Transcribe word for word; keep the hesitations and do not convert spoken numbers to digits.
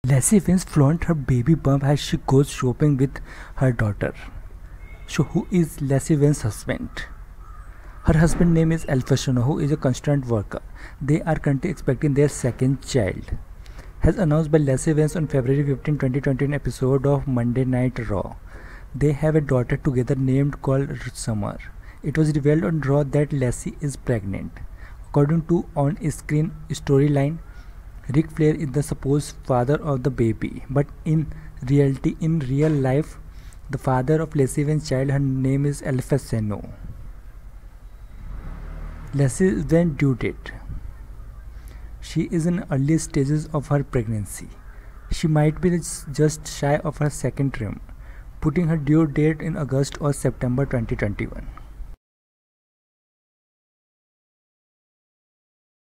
Lassie Evans flaunts her baby bump as she goes shopping with her daughter. So who is Lassie Evans' husband? Her husband's name is Al Pacino, who is a constant worker. They are currently expecting their second child. As announced by Lassie Evans on February fifteenth, twenty twenty, in an episode of Monday Night Raw. They have a daughter together named called Summer. It was revealed on Raw that Lassie is pregnant. According to on-screen storyline, Ric Flair is the supposed father of the baby, but in reality, in real life, the father of Lassie Evans' child, her name is Al Pacino. Lassie Evans' due date. She is in early stages of her pregnancy. She might be just shy of her second trimester, putting her due date in August or September twenty twenty-one.